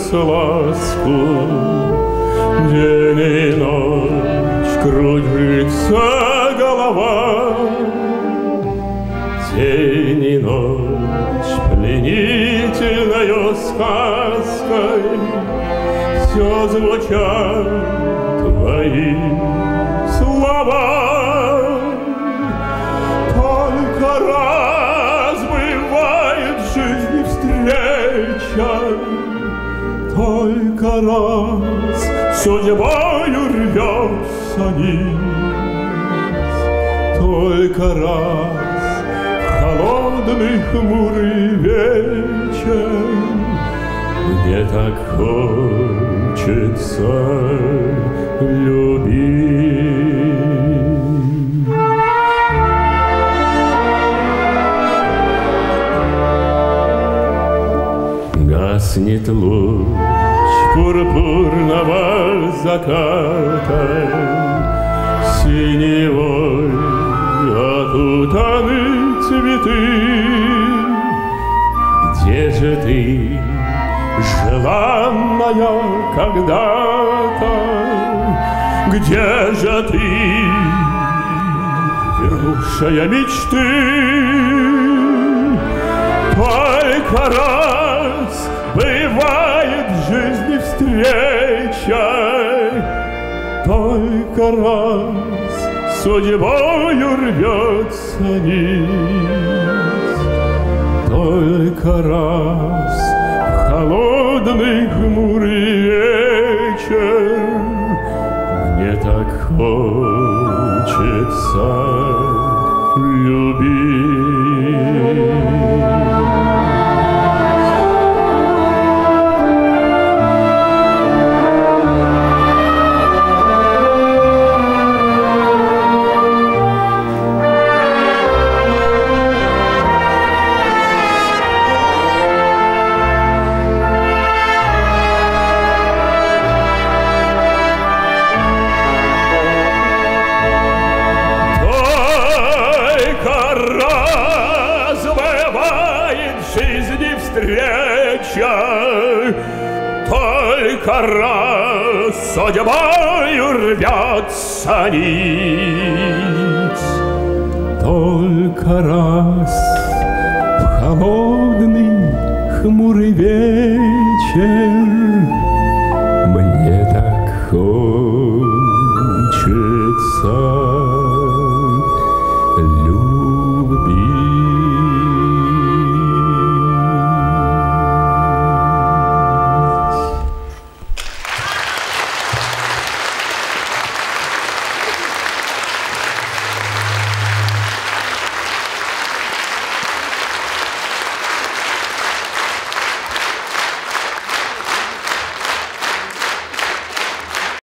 дается ласку. День и ночь кружится голова, день и ночь пленительною сказкой все звучат твои слова. Только раз бывает в жизни встреча, только раз судьбою рвется низ, только раз холодный хмурый вечер мне так хочется любить. Гаснет луч пурпурного заката, синевой окутаны цветы. Где же ты, желанная когда-то? Где же ты, вернувшая мечты? Только раз бывает в жизни встреча, только раз судьбою рвется низ, только раз в холодный хмурый вечер мне так хочется любить. Встреча, только раз судьбою рвется низ, только раз в холодный хмурый вечер